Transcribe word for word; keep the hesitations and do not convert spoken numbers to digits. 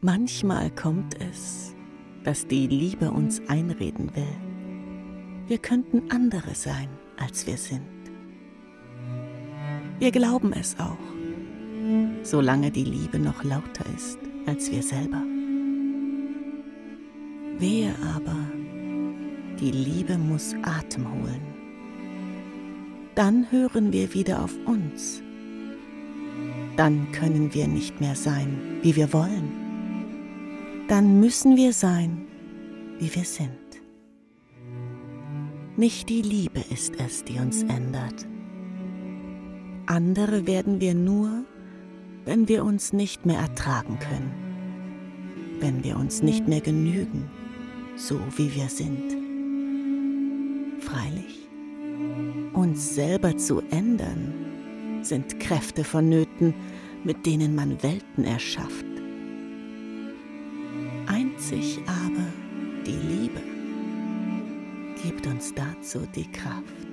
Manchmal kommt es, dass die Liebe uns einreden will, wir könnten andere sein, als wir sind. Wir glauben es auch, solange die Liebe noch lauter ist als wir selber. Wehe aber, die Liebe muss Atem holen. Dann hören wir wieder auf uns. Dann können wir nicht mehr sein, wie wir wollen. Dann müssen wir sein, wie wir sind. Nicht die Liebe ist es, die uns ändert. Andere werden wir nur, wenn wir uns nicht mehr ertragen können, wenn wir uns nicht mehr genügen, so wie wir sind. Freilich, uns selber zu ändern, sind Kräfte vonnöten, mit denen man Welten erschafft. Einzig aber die Liebe gibt uns dazu die Kraft.